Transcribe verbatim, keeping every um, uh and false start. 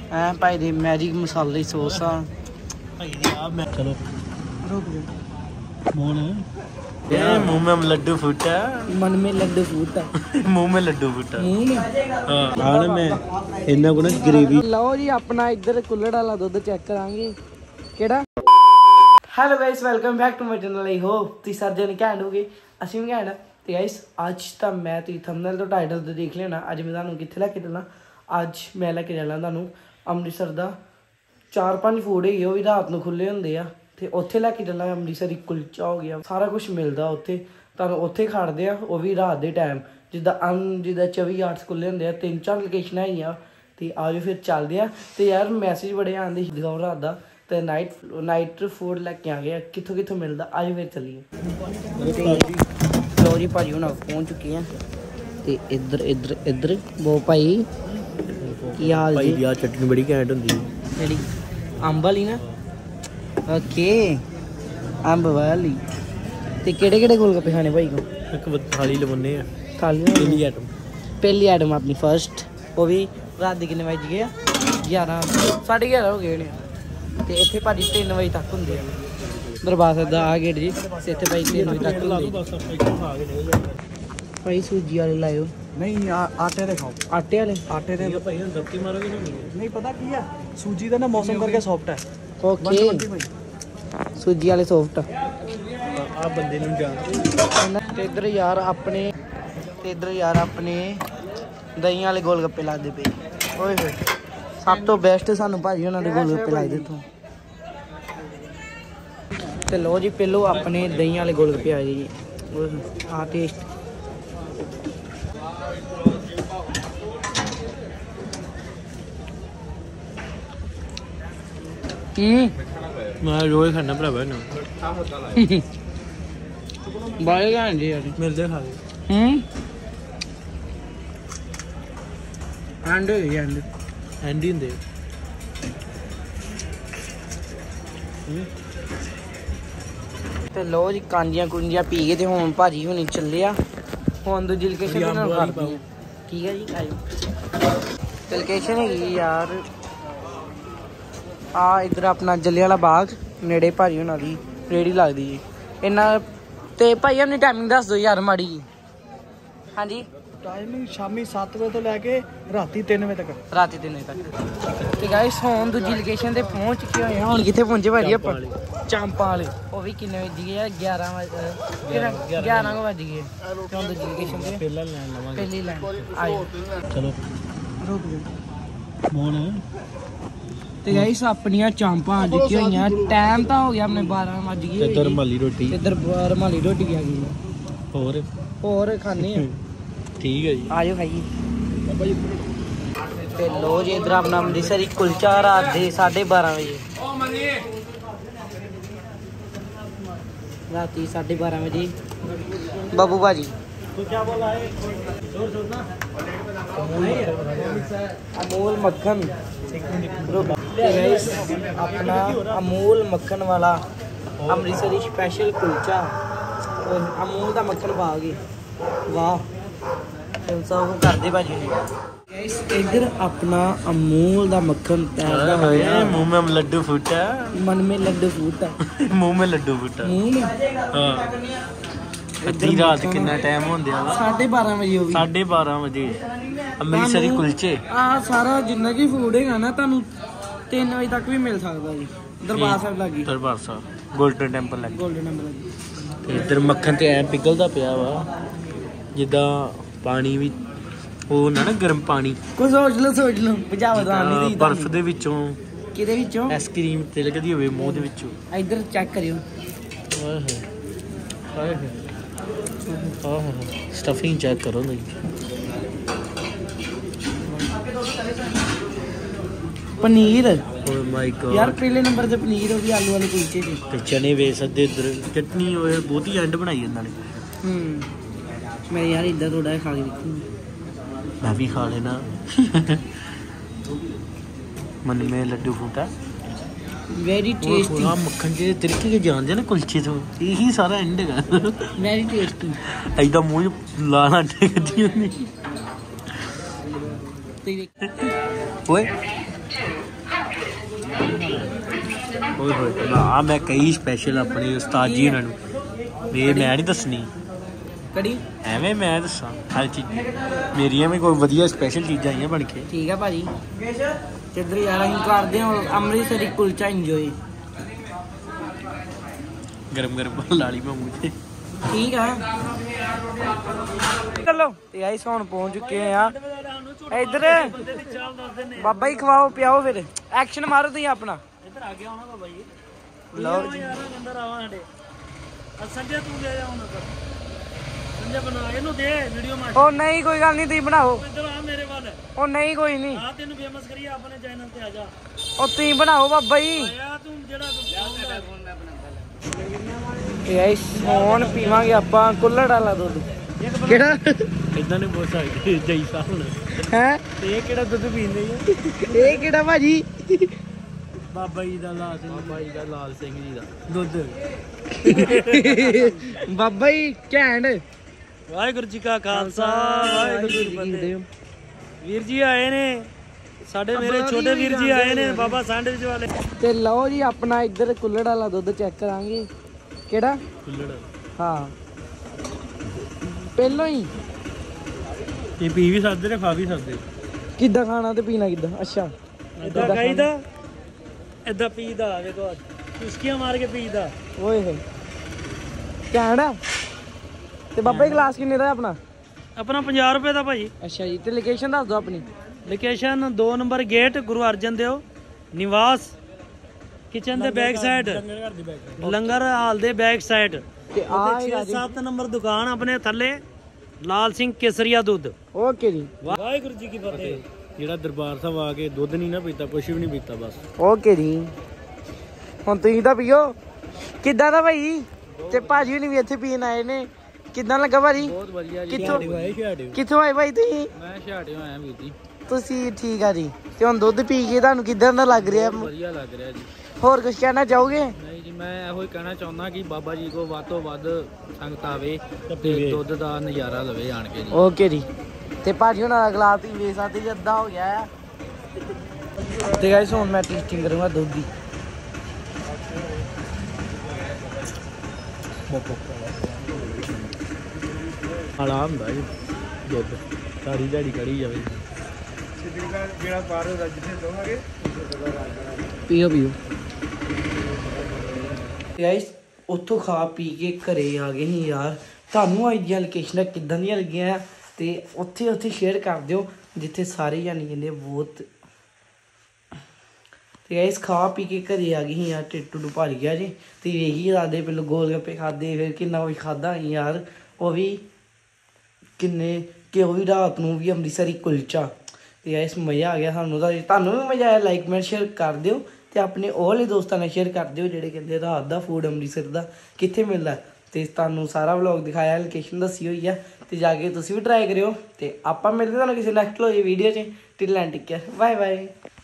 ਐ ਭਾਈ ਦੀ ਮੈਜਿਕ ਮਸਾਲੇ ਸੌਸ ਆ ਭਾਈ ਦੀ ਆ ਮੈਂ ਚਲੋ रुक जा मोन ये मुंह में लड्डू फूटा मन में लड्डू फूटा मुंह में लड्डू फूटा मुंह में हां खाने में इन्ना को ना ग्रेवी लो जी अपना इधर कुल्लड़ वाला दूध चेक करांगे केड़ा hello guys welcome back to my channel I hope ती सारे जन घैंट होगे ਅਸੀਂ ਵੀ ਘੈਂਟ ਤੇ गाइस ਅੱਜ ਤਾਂ ਮੈਂ ਤੁਸੀਂ ਥੰਬਨੇਲ ਤੋਂ ਟਾਈਟਲ ਤੋਂ ਦੇਖ ਲੈਣਾ ਅੱਜ ਮੈਂ ਤੁਹਾਨੂੰ ਕਿੱਥੇ ਲੈ ਕੇ ਚੱਲਣਾ ਅੱਜ ਮੈਂ ਲੈ ਕੇ ਚੱਲਣਾ ਤੁਹਾਨੂੰ ਅੰਮ੍ਰਿਤਸਰ ਦਾ ਚਾਰ ਪੰਜ ਫੂਡ ਹੈਗੇ ਉਹ ਵੀ ਰਾਤ ਨੂੰ ਖੁੱਲੇ ਹੁੰਦੇ ਆ ਤੇ ਉੱਥੇ ਲੈ ਕੇ ਚੱਲਾਂ ਅੰਮ੍ਰਿਤਸਰੀ ਕੁਲਚਾ ਹੋ ਗਿਆ ਸਾਰਾ ਕੁਝ ਮਿਲਦਾ ਉੱਥੇ ਤੁਹਾਨੂੰ ਉੱਥੇ ਖਾੜਦੇ ਆ ਉਹ ਵੀ ਰਾਤ ਦੇ ਟਾਈਮ ਜਿੱਦਾਂ ਅਨ ਜਿੱਦਾਂ ਚੌਵੀ ਆਰਟਸ ਖੁੱਲੇ ਹੁੰਦੇ ਆ ਤਿੰਨ ਚਾਰ ਲੋਕੇਸ਼ਨਾਂ ਹੈਗੀਆਂ ਤੇ ਆਜੋ ਫਿਰ ਚੱਲਦੇ ਆ ਤੇ ਯਾਰ ਮੈਸੇਜ ਬੜੇ ਆਉਂਦੇ ਦਿਖਾਓ ਰਾਤ ਦਾ ਤੇ ਨਾਈਟ ਨਾਈਟ ਫੂਡ ਲੈ ਕੇ ਆ ਗਏ ਕਿੱਥੋਂ ਕਿੱਥੋਂ ਮਿਲਦਾ ਆਜੋ ਫਿਰ ਚੱਲੀਏ ਲੋ ਜੀ ਭਾਜੀ ਹੁਣ ਪਹੁੰਚ ਚੁੱਕੇ ਆ ਤੇ ਇੱਧਰ ਇੱਧਰ ਇੱਧਰ ਬੋ ਭਾਈ ਕੀ ਹਾਲ ਭਾਈ ਦੀ ਆ ਚਟਨੀ ਬੜੀ ਘੈਂਟ ਹੁੰਦੀ ਹੈ ਜਿਹੜੀ ਅੰਬ ਵਾਲੀ ਨਾ ओके अंब वाली ते केड़े केड़े गोलगप्पे खाने भाई को एक थाली लवने है थाली पहली आइटम पहली आइटम अपनी फर्स्ट वो भी रात दे कितने बज गए ग्यारह साढ़े ग्यारह हो गए ने ते इत्थे भाजी तीन बजे तक हुंदे आ दरबार साहिब दा आ गेट जी ते इत्थे भाई तीन बजे तक हुंदे भाई सूजी वाले लायो नहीं आटे दे खाओ आटे वाले आटे दे भाई दबके मारोगे नहीं पता की है सूजी दा ना मौसम करके सॉफ्ट है ओके सूजी वाले सॉफ्ट आ बंदे नु जान ते इधर यार अपने ते इधर यार अपने दही वाले गोलगप्पे लादे पे ओए होए सब तो बेस्ट सानू भाजी होना दे गोलगप्पे लाए दे तू ते लो जी पहलो अपने दही वाले गोलगप्पे आ जी ओए आ टेस्ट मैं रोज खाना भरावा ना बाहर गए जी यार मिलते खा ले हम्म एंड एंड एंड ही दे ਤੇ ਲੋ ਜੀ ਕਾਂਜੀਆਂ ਕੁੰਜੀਆਂ ਪੀ ਕੇ ਤੇ ਹੁਣ ਭਾਜੀ ਹੁਣੀ ਚੱਲੇ ਆ ਹੁਣ ਦੂਜੀ ਲੋਕੇਸ਼ਨ ਤੇ ਨਾਲ ਕਰਦੇ ਆ ਠੀਕ ਹੈ ਜੀ ਆਇਓ ਤੇ ਲੋਕੇਸ਼ਨ ਹੈਗੀ ਯਾਰ ਆ ਇਧਰ ਆਪਣਾ ਜਲਿਆਂਵਾਲਾ ਬਾਗ ਨੇੜੇ ਭਾਜੀ ਹੁਣਾਂ ਦੀ ਰੇੜੀ ਲੱਗਦੀ ਜੀ ਇਹਨਾਂ ਤੇ ਭਾਈ ਆਪਣੀ ਟਾਈਮਿੰਗ ਦੱਸ ਦਿਓ ਯਾਰ ਮਾੜੀ ਜੀ ਹਾਂਜੀ टाइमिंग शामी सात बजे तो लैके राती तीन बजे तक ਰਾਤੀ ਤਿੰਨ ਵਜੇ ਤੱਕ ਤੇ ਗਾਇਸ ਹੁਣ ਦੂਜੀ ਲੋਕੇਸ਼ਨ ਤੇ ਪਹੁੰਚ ਚੁੱਕੇ ਹੋਏ ਹਾਂ ਹੁਣ ਕਿੱਥੇ ਪਹੁੰਚੇ ਭਾਜੀ ਆਪਾਂ ਚਾਂਪਾਂ ਵਾਲੇ ਉਹ ਵੀ ਕਿੰਨੇ ਵਜੇ ਗਏ ਆ ਗਿਆਰਾਂ ਵਜੇ ਗਿਆਰਾਂ ਕੁ ਵਜ ਗਏ ਹੁਣ ਦੂਜੀ ਲੋਕੇਸ਼ਨ ਤੇ पहला लाइन लवांगे ਪਹਿਲੀ ਲਾਈਨ ਆਇਓ चलो ਰੁਕ ਜਾ मोन ਤੇ ਗਾਇਸ ਆਪਣੀਆਂ ਚਾਂਪਾਂ ਆ ਚੁੱਕੀਆਂ ਹੋਈਆਂ ਟਾਈਮ ਤਾਂ ਹੋ ਗਿਆ ਆਪਣੇ ਬਾਰਾਂ ਵੱਜ ਗਏ इधर माली रोटी ਇੱਧਰ ਰੁਮਾਲੀ ਰੋਟੀ ਆ ਗਈ और ਹੋਰ ਖਾਣੇ ਆ ठीक है जी ਆਜੋ ਖਾਈਏ ਤੇ ਲੋ ਜੀ ਇਧਰ ਆਪਣਾ ਅੰਮ੍ਰਿਤਸਰੀ ਕੁਲਚਾ ਰਾਤ ਦੇ ਸਾਢੇ ਬਾਰਾਂ ਵਜੇ ਰਾਤੀ ਸਾਢੇ ਬਾਰਾਂ ਵਜੇ ਬਾਬੂ ਭਾਜੀ क्या बोला है जोर जोर ना अमूल मक्खन अपना अमूल मक्खन वाला अमृतसरी स्पेशल कुलचा और अमूल का मक्खन पा गए वाह सब करते भाजी इधर अपना अमूल का मक्खन तैयार होया मुंह में लड्डू फूटा मन में लड्डू फूटा मुंह में लड्डू फूटा मुंह में हाँ ਅੱਧੀ ਰਾਤ ਕਿੰਨਾ ਟਾਈਮ ਹੁੰਦਿਆ ਵਾ साढ़े बारह बजे हो गई ਸਾਢੇ ਬਾਰਾਂ ਵਜੇ ਅੰਮ੍ਰਿਤਸਰੀ ਕੁਲਚੇ ਆ ਸਾਰਾ ਜਿੰਨਾ ਕੀ ਫੂਡ ਹੈਗਾ ਨਾ ਤੁਹਾਨੂੰ ਤਿੰਨ ਵਜੇ ਤੱਕ ਵੀ ਮਿਲ ਸਕਦਾ ਜੀ ਦਰਬਾਰ ਸਾਹਿਬ ਲੱਗੀ ਦਰਬਾਰ ਸਾਹਿਬ ਗੋਲਡਨ ਟੈਂਪਲ ਲੱਗੀ ਗੋਲਡਨ ਨੰਬਰ ਲੱਗੀ ਤੇ ਇੱਧਰ ਮੱਖਣ ਤੇ ਐ ਪਿਘਲਦਾ ਪਿਆ ਵਾ ਜਿੱਦਾਂ ਪਾਣੀ ਵੀ ਉਹ ਨਾ ਨਾ ਗਰਮ ਪਾਣੀ ਕੋਈ ਸੋਚ ਲਓ ਸੋਚ ਲਓ ਭਜਾਵ ਦਾ ਨਹੀਂ ਦੀ ਬਰਫ਼ ਦੇ ਵਿੱਚੋਂ ਕਿਹਦੇ ਵਿੱਚੋਂ ਆਈਸਕ੍ਰੀਮ ਤਿਲਕਦੀ ਹੋਵੇ ਮੂੰਹ ਦੇ ਵਿੱਚੋਂ ਇੱਧਰ ਚੈੱਕ ਕਰਿਓ ਹਾਏ ਹਾਏ ਹਾਏ ਆਹ ਸਟਫਿੰਗ ਚੈੱਕ ਕਰੋ ਨਹੀਂ ਪਨੀਰ ਓ ਮਾਈ ਗॉड ਯਾਰ ਪਹਿਲੇ ਨੰਬਰ ਤੇ ਪਨੀਰ ਉਹ ਵੀ ਆਲੂ ਵਾਲੇ ਕੁਲਚੇ ਜੀ ਤੇ ਚਨੇ ਵੇ ਸੱਦੇ ਇੱਧਰ ਚਟਨੀ ਹੋਏ ਬਹੁਤੀ ਐਂਡ ਬਣਾਈ ਇਹਨਾਂ ਨੇ ਹੂੰ ਮੈਂ ਯਾਰ ਇੱਦਾਂ ਥੋੜਾ ਖਾ ਕੇ ਦੇਖੂੰ ਮੈਂ ਵੀ ਖਾ ਲੈਣਾ मन में लड्डू फूटा वेरी टेस्टी मक्खन जे तिरके के जान ना कुलचे तो यही सारा एंड है वेरी टेस्टी ऐदा मुंह लाना टेकदी होनी ओए ਹੋਏ ਹੋਏ ਆ ਮੈਂ ਕਈ ਸਪੈਸ਼ਲ ਆਪਣੇ ਉਸਤਾਦ ਜੀ ਇਹਨਾਂ ਨੂੰ ਇਹ ਮੈਂ ਨਹੀਂ ਦੱਸਣੀ ਕੜੀ ਐਵੇਂ ਮੈਂ ਦੱਸਾਂ ਹਰ ਚੀਜ਼ ਮੇਰੀਆਂ ਵੀ ਕੋਈ ਵਧੀਆ ਸਪੈਸ਼ਲ ਚੀਜ਼ਾਂ ਆਈਆਂ ਬਣ ਕੇ ਠੀਕ ਆ ਭਾਜੀ ਕਿੱਧਰ ਯਾਰ ਅਸੀਂ ਕਰਦੇ ਹਾਂ ਅੰਮ੍ਰਿਤਸਰੀ ਕੁਲਚਾ ਇੰਜੋਏ ਗਰਮ ਗਰਮ ਲਾਲੀ ਮੈਂ ਮੂੰਹ ਤੇ ਠੀਕ ਆ ਚਲੋ ਤੇ ਆਈ ਹੁਣ ਪਹੁੰਚ ਚੁੱਕੇ ਆ ਇੱਧਰ ਬਾਬਾ ਜੀ ਖਵਾਓ ਪਿਆਓ ਫਿਰ ਐਕਸ਼ਨ ਮਾਰੋ ਤੁਸੀਂ ਆਪਣਾ ਇੱਧਰ ਆ ਗਿਆ ਹੋਣਾ ਬਾਬਾ ਜੀ ਲਓ ਜੀ ਯਾਰ ਅੰਦਰ ਆਵਾ ਸਾਡੇ ਸੰਜੇ ਤੂੰ ਲੈ ਜਾ ਹੁਣ ਸੰਜੇ ਬਣਾ ਇਹਨੂੰ ਦੇ ਵੀਡੀਓ ਮਾਰ ਉਹ ਨਹੀਂ ਕੋਈ ਗੱਲ ਨਹੀਂ ਤੁਸੀਂ ਬਣਾਓ ਇੱਧਰ ਆ ਮੇਰੇ ਵੱਲ ਉਹ ਨਹੀਂ ਕੋਈ ਨਹੀਂ ਆ ਤੈਨੂੰ ਫੇਮਸ ਕਰੀਏ ਆਪਣੇ ਚੈਨਲ ਤੇ ਆ ਜਾ ਉਹ ਤੁਸੀਂ ਬਣਾਓ ਬਾਬਾ ਜੀ ਆ ਤੂੰ ਜਿਹੜਾ ਫੋਨ ਮੈਂ ਇਹ ਆਈ ਹੁਣ ਪੀਵਾਂਗੇ ਆਪਾਂ ਕੁੱਲੜ ਵਾਲਾ ਦੁੱਧ ਕਿਹੜਾ ਇਦਾਂ ਨੇ ਬਹੁਤ ਸਕਦੇ ਜਈ ਸਾਹਿਬ ਹੁਣ ਹੈ ਇਹ ਕਿਹੜਾ ਦੁੱਧ ਪੀਂਦੇ ਆ ਇਹ ਕਿਹੜਾ ਭਾਜੀ ਬਾਬਾ ਜੀ ਦਾ ਲਾਲ ਸਿੰਘ ਬਾਬਾ ਜੀ ਦਾ ਲਾਲ ਸਿੰਘ ਜੀ ਦਾ ਦੁੱਧ ਬਾਬਾ ਜੀ ਘੈਂਟ ਵਾਹਿਗੁਰੂ ਜੀ ਕਾ ਖਾਲਸਾ ਵਾਹਿਗੁਰੂ ਜੀ ਕੀ ਫਤਿਹ ਵੀਰ ਜੀ ਆਏ ਨੇ ਸਾਡੇ ਮੇਰੇ ਛੋਟੇ ਵੀਰ ਜੀ ਆਏ ਨੇ ਬਾਬਾ ਸੈਂਡਵਿਚ ਵਾਲੇ ਤੇ ਲਓ ਜੀ ਆਪਣਾ ਇੱਧਰ ਕੁੱਲੜ ਵਾਲਾ ਦੁੱਧ ਚੈੱਕ ਕਰਾਂਗੇ ਕਿਹੜਾ ਕੁੱਲੜ ਹਾਂ ਪਹਿਲਾਂ ਹੀ ਇਹ ਪੀ ਵੀ ਸਕਦੇ ਨੇ ਖਾ ਵੀ ਸਕਦੇ ਕਿੱਦਾਂ ਖਾਣਾ ਤੇ ਪੀਣਾ ਕਿੱਦਾਂ ਅੱਛਾ ਇਦਾਂ ਖਾਈਦਾ ਇਦਾਂ ਪੀਦਾ ਵੇਖੋ ਚੁਸਕੀਆਂ ਮਾਰ ਕੇ ਪੀਦਾ ਓਏ ਹੋਏ ਘੈਂਟ ਆ ਤੇ ਬਾਬਾ ਜੀ ਗਲਾਸ ਕਿੰਨੇ ਦਾ ਆਪਣਾ ਆਪਣਾ ਪੰਜਾਹ ਰੁਪਏ ਦਾ ਭਾਜੀ ਅੱਛਾ ਜੀ ਤੇ ਲੋਕੇਸ਼ਨ ਦੱਸ ਦਿਓ ਆਪਣੀ ਲੋਕੇਸ਼ਨ ਦੋ number gate Guru Arjan Dev Niwas kitchen ਦੇ ਬੈਕ ਸਾਈਡ ਲੰਗਰ ਹਾਲ ਦੇ ਬੈਕ ਸਾਈਡ ਤੇ ਆ ਹੈਗਾ ਜੀ ਸੱਤ ਨੰਬਰ ਦੁਕਾਨ ਆਪਣੇ ਥੱਲੇ ਲਾਲ ਸਿੰਘ ਕੇਸਰੀਆ ਦੁੱਧ ਓਕੇ ਜੀ ਵਾਹਿਗੁਰੂ ਜੀ ਕੀ ਫਤਿਹ ਜਿਹੜਾ ਦਰਬਾਰ ਸਾਹਿਬ ਆ ਕੇ ਦੁੱਧ ਨਹੀਂ ਨਾ ਪੀਤਾ ਕੁਛ ਵੀ ਨਹੀਂ ਪੀਤਾ ਬਸ ਓਕੇ ਜੀ ਹੁਣ ਤੁਸੀਂ ਤਾਂ ਪੀਓ ਕਿੱਦਾਂ ਦਾ ਭਾਈ ਤੇ ਭਾਜੀ ਵੀ ਇੱਥੇ ਪੀਣ ਆਏ ਨੇ ਕਿੱਦਾਂ ਲੱਗਾ ਭਾਜੀ ਬਹੁਤ ਵਧੀਆ ਜੀ ਕਿੱਥੋਂ ਆਏ ਛਾੜਿਓ ਕਿੱਥੋਂ ਆਏ ਭਾਈ ਤੁਸੀਂ ਮੈਂ ਛਾੜਿਓ ਆਇਆ ਵੀਰ ਜੀ ਤੁਸੀਂ ਠੀਕ ਆ ਜੀ ਤੇ ਹੁਣ ਦੁੱਧ ਪੀ ਕੇ ਤੁਹਾਨੂੰ ਕਿੱਦਾਂ ਦਾ ਲੱਗ ਰਿਹਾ ਵਧੀਆ ਲੱਗ ਰਿਹਾ ਜੀ ਹੋਰ ਕੁਝ ਕਹਿਣਾ ਚਾਹੋਗੇ ਨਹੀਂ ਜੀ ਮੈਂ ਇਹੋ ਹੀ ਕਹਿਣਾ ਚਾਹੁੰਦਾ ਕਿ ਬਾਬਾ ਜੀ ਕੋ ਵੱਧ ਤੋਂ ਵੱਧ ਸੰਗਤ ਆਵੇ ਤੇ ਦੁੱਧ ਦਾ ਨਜ਼ਾਰਾ ਲਵੇ ਆਣ ਕੇ ਜੀ ਓਕੇ ਜੀ ਤੇ ਭਾਜੀ ਹੁਣ ਅਗਲਾ ਤੀ ਵੇਚ ਸਕਦੇ ਜੀ ਅੱਧਾ ਹੋ ਗਿਆ ਆ ਤੇ ਗਾਇਸ ਹੁਣ ਮੈਂ ਟੇਸਟਿੰਗ ਕਰੂੰਗਾ ਦੁੱਧ ਦੀ ਆਲਾ ਹੁੰਦਾ ਜੀ ਦੁੱਧ ਸਾਰੀ ਦਿਹਾੜੀ ਕੜੀ ਜਾਵੇ ਜਿਹੜਾ ਪਾਰ ਹੋ ਜਿੱਥੇ ਦੋਵਾਂਗੇ ਪੀਓ ਪੀਓ ਗਾਇਸ ਉੱਥੋਂ ਖਾ ਪੀ ਕੇ ਘਰੇ ਆ ਗਏ ਸੀ ਯਾਰ ਤੁਹਾਨੂੰ ਅੱਜ ਦੀਆਂ ਲੋਕੇਸ਼ਨਾਂ ਕਿੱਦਾਂ ਦੀਆਂ ਲੱਗੀਆਂ ਤੇ ਉੱਥੇ ਉੱਥੇ ਸ਼ੇਅਰ ਕਰ ਦਿਓ ਜਿੱਥੇ ਸਾਰੇ ਜਾਣੀ ਕਹਿੰਦੇ ਬਹੁਤ ਤੇ ਗਾਇਸ ਖਾ ਪੀ ਕੇ ਘਰੇ ਆ ਗਏ ਸੀ ਯਾਰ ਢਿੱਡ ਟੁੱਡ ਭਰ ਗਿਆ ਜੀ ਤੇ ਵੇਖੀ ਜਾਂਦੇ ਪਹਿਲਾਂ ਗੋਲ ਗੱਪੇ ਖਾਦੇ ਫਿਰ ਕਿੰਨਾ ਕੁਝ ਖਾਦਾ ਯਾਰ ਉਹ ਵੀ ਕਿੰਨੇ ਕਿ ਉਹ ਵੀ ਰਾਤ ਨੂੰ ਵੀ ਅੰਮ੍ਰਿਤਸਰੀ ਕੁਲਚਾ ਤੇ ਗਾਇਸ ਮਜ਼ਾ ਆ ਗਿਆ ਸਾਨੂੰ ਤਾਂ ਤੁਹਾਨੂੰ ਵੀ ਮਜ਼ਾ ਆਇਆ ਲਾਈਕ ਮੈਂ ਸ਼ੇਅਰ ਕਰ ਦਿਓ ਤੇ ਆਪਣੇ ਉਹ ਵਾਲੇ ਦੋਸਤਾਂ ਨਾਲ ਸ਼ੇਅਰ ਕਰ ਦਿਓ ਜਿਹੜੇ ਕਹਿੰਦੇ ਰਾਤ ਦਾ ਫੂਡ ਅੰਮ੍ਰਿਤਸਰ ਦਾ ਕਿੱਥੇ ਮਿਲਦਾ ਤੇ ਤੁਹਾਨੂੰ ਸਾਰਾ ਵਲੌਗ ਦਿਖਾਇਆ ਲੋਕੇਸ਼ਨ ਦੱਸੀ ਹੋਈ ਆ ਤੇ ਜਾ ਕੇ ਤੁਸੀਂ ਵੀ ਟਰਾਈ ਕਰਿਓ ਤੇ ਆਪਾਂ ਮਿਲਦੇ ਤੁਹਾਨੂੰ ਕਿਸੇ ਨੈਕਸਟ ਵੀਡੀਓ 'ਚ till end take care bye bye